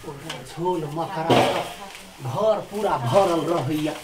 झोल मकरा घर पूरा भरल रहैया।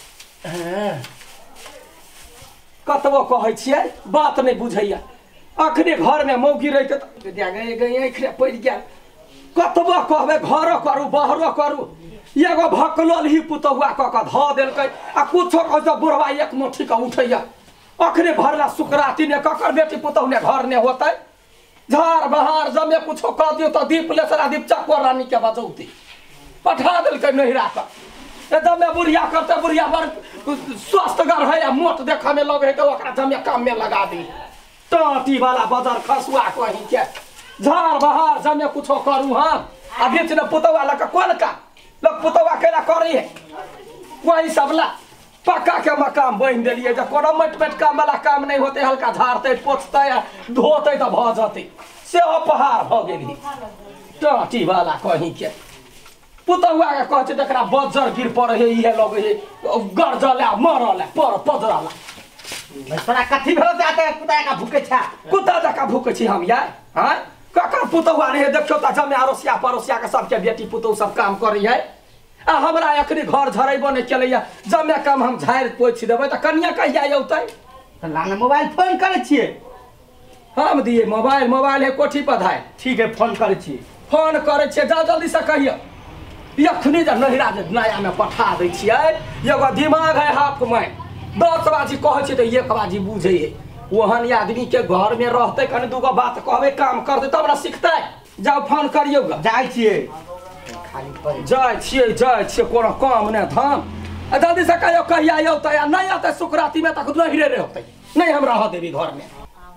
कतबो कहै छियै बात नहीं बुझैया। अखने घर में मौगी रहिते त पड़ गया। कतबो कहबे घरो करू बाहरो करू एगो भकलोल ही पुतहुआ क ध देलकै आ कुछो कह बुढ़वा एक मुट्ठी का उठैया। अखने भरला सुकराती ने ककर बेटी पुतहु ने घर ने होतै। झार बहार जमे कुछो कह दियो तो दीप लेसरा दीप चक्कर रानी के बजौती पठा दिलकै नहिरा का। जमे बुढ़िया करते बुढ़िया बड़ स्वस्थगर है या मोट देखा में लगे तो ओकरा जमे काम में लगा दी। टाटी वाला बाजार खसुआ कहीं के झार बहार जमे कुछो करू। हाँ आ बीच में पुतवा लग कौन का लोग पुतवा केला करी है वही सब ला पक्का के मकाम बन दिलिए। जब कोनो मट पेट काम वाला काम नहीं होते हल्का झाड़ते पोछते धोते तो भ जाते से पहाड़ भ गेली। टाटी वाला कहीं के पुतहुआ के कह तकरा बज्जर गिर पड़े है ये लगे है गरजल मरल पर पजरल। तोरा कथी भेल जाते कुत्ता का भूखे छा कुत्ता जका भूखे छी हम यार। हाँ ककर पुतहुआ नहीं देखियो त जमे अरोसिया परोसिया के सबके बेटी पुतहु सब काम करी है। आ हमरा अखनी घर झरेबो नहीं चलैया जमे काम हम झाड़ पोछ देबै त कनिया कहिया औतै। तो लाना मोबाइल फोन करे छिए हम दिए मोबाइल है कोठी पर धाय। ठीक है फोन करे छिए फोन करे छिए जा जल्दी से कहियो। यखनी जे नहिरा जे नया में पठा दै छिए एगो दिमाग है हाथ में 10 बाजी कहे छिए त 1 बाजी बुझे है। ओहन आदमी के घर में रहते कनी दूगो बात कहबे काम करते तब ना सीखते। जाओ फोन करियो जाय छिए खाली पर जाय छिए कोनो काम ने धाम जल्दी से कहियो कहिया औतै या नहीं आते सुकराती में तक नहिरे रहते नहीं हम रह देवी घर में।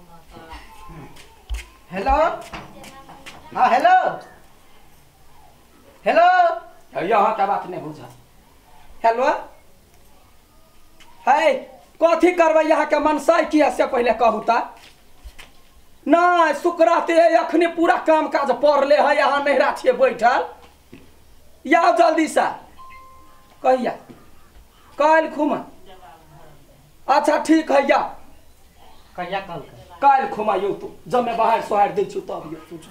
हेलो हां हेलो हेलो यहाँ का बात नहीं बुझा। हेलो है कथी करबै यहाँ के मनसाई किया से पहले कहू ता ना सुकराते अखने पूरा काम काज पड़ले है। यहाँ नहिरा छिए बैठल या जल्दी से कहिया कल खुमा। अच्छा ठीक है या कहिया कल खुमा यौ तू जब मैं बाहर सोहार दे छु तब यो तू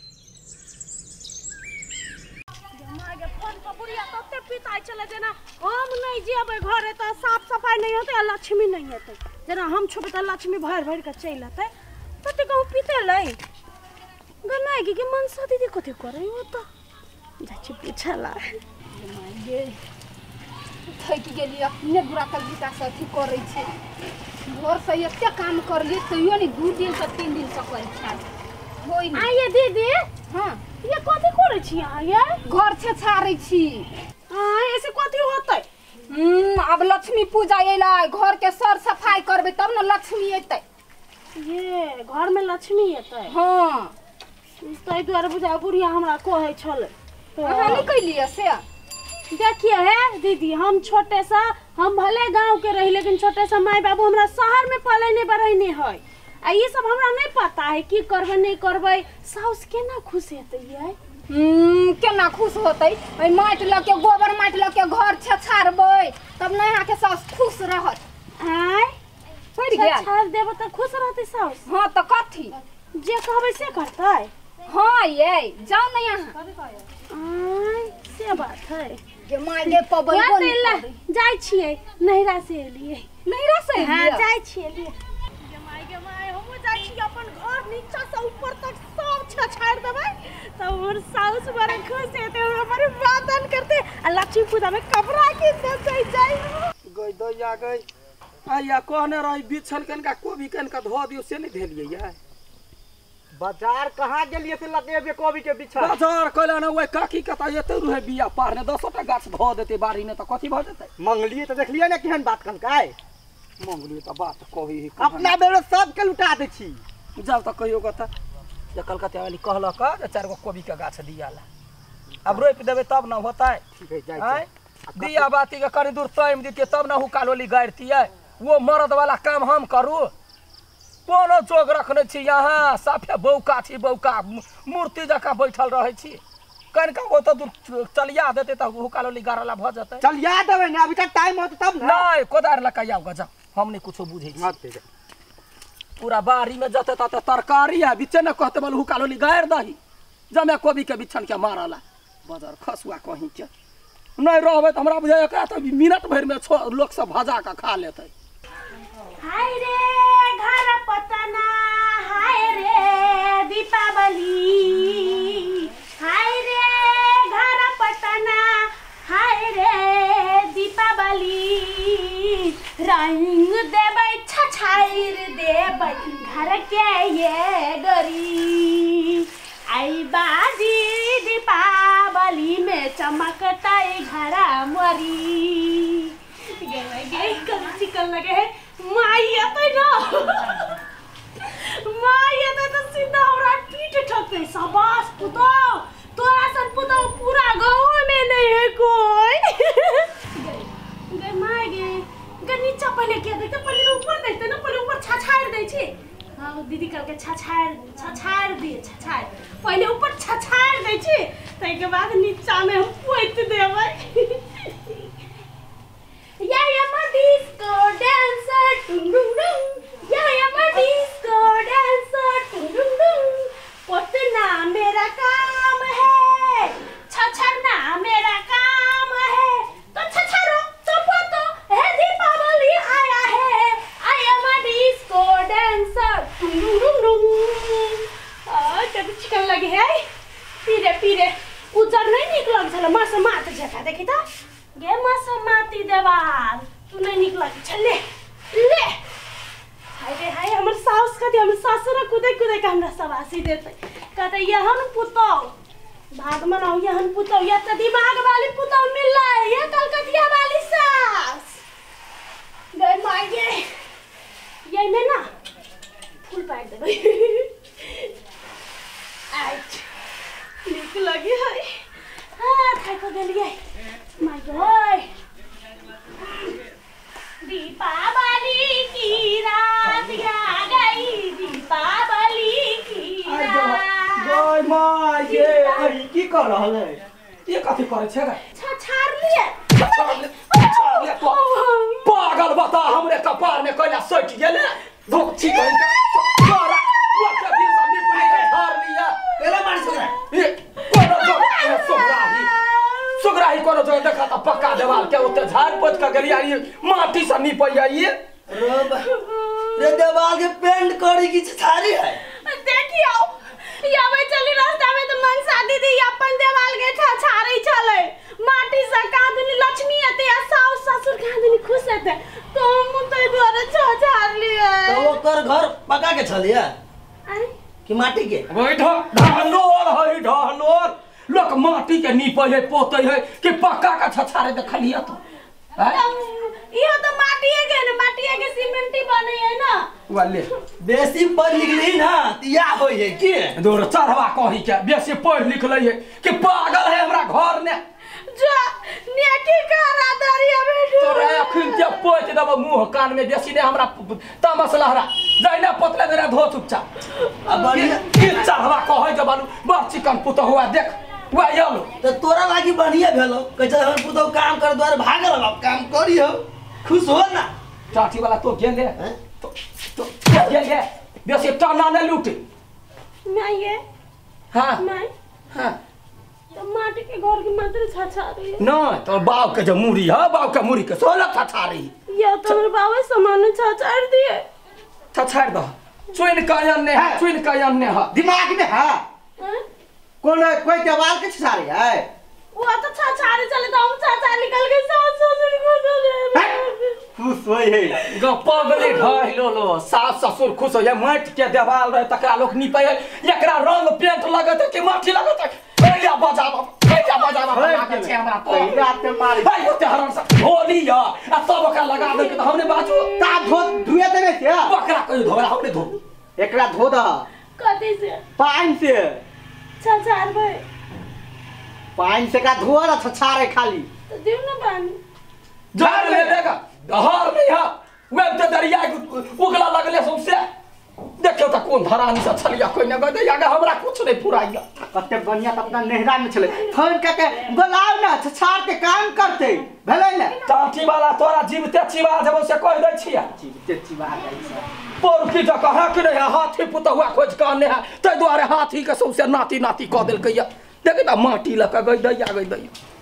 चले जेना हम नहीं जेबै घरे तो साफ सफाई नहीं होते लक्ष्मी नहीं होते। जेना हम छुप तो लक्ष्मी भर भर के चल आते तो कहूँ पीते लै गन्ना के मनसा दीदी कथी करे हो तो जाछि पूछला ये थक गेली अपने बुरा कल बिता से अथी करे छे घर से एते काम कर ली तइयो नहीं 2 दिन से 3 दिन से करे छा होई नहीं। आइए दीदी हां ये कथी करे छी आइए घर छे छारै छी। ऐसे कथी होतै अब लक्ष्मी पूजा एला घर के सर सफाई करबे तब न लक्ष्मी एतै। ये घर में लक्ष्मी एतै। हां तै द्वारा बुझा बुढ़िया हमरा कहै छले अहाँ नहीं कइलिए से। देखिए है दीदी हम छोटे सा हम भले गांव के रही लेकिन छोटे सा माई बाबू हमरा शहर में पलैने बढ़ैने है। आ ये सब हमरा नहीं पता है की करबे नहीं करबे साउस केना खुश हेतै ये केना खुश होतै ओइ माटि ल के गोबर माटि ल के घर छछारबै तब नहीं आके साउस खुश रहत। आय पड़ गेल छछार देब त खुश रहतै साउस। हां त कथी जे कहबै से करतै। हां ये जाओ नहीं यहां आय से बात है के माय ले पबै कोनी जाय छियै नहिरा से एलियै। नहिरा से हां जाय छियै के माय हम जाय छी अपन घर नीचा से ऊपर तक सब छछाड़ देबै तो और साउस बड़े खुश हेते हमारे वादन करते आ लक्ष्मी पूजा में कपड़ा के दे जाय गई दैया गई आया कहने रही बिछल कनका कोबी कनका धो दियो से नहीं धेलिए या बाजार कहां गेलिए से लगे कोबी के बिछा बाजार कहला न ओए काकी कता एते रुहे बिया पार ने 10 टा गाछ धो देते बारी ने त कथी भ जतै। मंगलिए तो देखलिए ना केहन बात कनकाय मंगली त बात कही अपना बेरो सब के लुटा दे छी। जाब त कहियो कता जे कलकत्ता वाली कहला का 4 गो कोबी के गाछ दियाला अब रोप देबे तब न होतै। ठीक है जाय दिया बाती के कनी दूर टाइम दिते तब न हुकालोली गाड़तिए वो मर्द वाला काम हम करू कोनो जोग रखने छी। यहाँ साफे बौका छी बौका मूर्ति जका बैठल रहे छी कनका वो तो दूर चलिया देते त हुकालोली गाड़ला भ जतै। चलिया देबे ना अभी तक टाइम होत तब ना नहीं कोदार लकाया गजा हम नहीं कुछो बुझै छी। पूरा बारी में जते तते तरकारी है बिचे न कहते बल हुकालोली गाड़ दही जमे कोबी के बिछन के मारला बाजार खसुआ कहीं के नहीं रहबै तो हमरा बुझाय एकरा तो मिनट भर में लोग सब भजा के खा लेते। हाय रे घर पतना, हाय रे दीपावली, हाय रे घर पतना, हाय रे दीपावली, रंग देबै छछाइर देबै घर के ये डोरी, आई बाजी दीपावली में चमकता घर मरी। गे चिकन लगे है माई आते ना माई आते तो सीधा हमरा पीठ ठोके शाबाश पुतो, तोरा सन पुतो पूरा गांव में नहीं है कोई। गे माई गे नीचा पहले क्या देखते, पहले ऊपर देखते ना, पहले ऊपर छछाड़ दै छी। हाँ दीदी कल के छछाड़ दिए, छछाड़ पहले ऊपर छछाड़ दै छी, तै के बाद नीचा में हम पोइत देबै। Yeah, I'm a disco dancer, dum dum dum. Yeah, I'm a disco dancer, dum dum dum. पोतना मेरा काम है, छछरना मेरा काम है, तो छछरो तो पोतो है, दीपावली आया है। I am a disco dancer, dum dum dum. जब चिकन लगे है, पीरे उजर नहीं निकलल छल, मास मात जका देखी त गे मास माती देवार तू नहीं निकल चले ले। हाय रे हाय हमर सास कदी, हमर सासुर कुदे के हमरा सवासी देते, कहते यहन पुतो भाग मनाओ, यहन पुतो या त दिमाग वाली पुतो मिलला, ये कलकतिया वाली सास। गे माय गे ये में ना फूल पाट देबै। आइट निक लगी है, हां खाइ को गेलिए माय गॉड। दीपावली की रात आ गई, दीपावली की रात। गय माय ये की कर रहल है, ये कथि करे छे गे? छछाड़ लिए तो पागल बता, हमरे कपार में कइला सट गेले धोची कहि के तोरा लोक दिन से निपले के हार लिया केला मार सुगरा ये कोनो जो सुगराही कोनो जो देखा त पक्का देवाल के ओते झाड़ पोछ के गलिया ये माटी से निपैया ये रे देवाल के पेंट करी की छारी है। देखियो यावे चली रास्ता में तो मनसा दीदी अपन देवाल के छछाड़ी चले, माटी से कांदनी लक्ष्मी आते आ सास ससुर कांदनी खुश होते, तो हम तो द्वारा छछाड़ लिए। तो वो कर घर पका के छलिया कि माटी के? वही ढहलोर है, ढहलोर लोग माटी के नीपे है पोते है कि पक्का का छछाड़े देखलिया तो ये तो माटीए के सीमेंटी बने है ना वाले बेसी पढ़ लिख ली ना या होई है की दूर चढ़वा कही के बेसी पढ़ लिख ले है कि पागल है हमरा घर ने जो नेकी करा दरिया में तोरा अखन के पोछ देब मुंह कान में बेसी ने हमरा तमस लहरा जइना पतले देरा धो चुपचाप अब बढ़िया की चढ़वा कहे के बालू बड़ चिकन पुत हुआ देख वा यालो तो तोरा लागी बढ़िया भेलो कैसे हम पुतो काम कर द्वारे भागल अब काम करियो खुश हो ना। चाची वाला तो गेंदे तो गेंदे बेसी टाना न लूटे मैं ये हां मैं हां तो माटी के घर की मंदिर छछा रही है न तो बाव के जो मुड़ी है बाव के मुड़ी के सोलह छछा रही ये तो मेरे बाबा सामान छछाड़ दिए छछाड़ दो चुन कायन ने है चुन कायन ने है दिमाग में है कौन कोई देवाल के छारी है वो तो छछाड़े चले तो हम छछा निकल के सास ससुर को चले खुश होई है गपगले ढाइलो लो सास ससुर खुश हो या माटी के देवाल रहे तकरा लोग निपे एकरा रंग पेंट लगत कि माटी लगत भैया बजावा बना के छे हमरा तो रात में मारी भाई ओते हरन से होली या आ सब का लगा दे के हमने बाजू ता धुए देबे से बकरा कोई धोरा हमने धो एकरा धो द कथि से पानी से छछाड़ भाई पानी से का धोआ ना छछारे खाली तो दियो ना पानी झाड़ ले देगा दहार नहीं है वे तो दरिया उगला लगले सबसे देखियो त कोन धरानी से छलिया कोई न गदे यागा हमरा कुछ नहीं पुराइया कते बढ़िया त अपना नेहरा में चले फोन के बोलाओ ना छछाड़ के काम करते भेलै ना चाची वाला तोरा जीवते चिबा जब से कह दै छिया जीवते चिबा जाइ छै पोर की जगह है कि नहीं हाथी पुतहुआ खोज काने है तै द्वारे हाथी के सबसे नाती नाती कह देल कहिया देखे त माटी लऽ कऽ गई दैया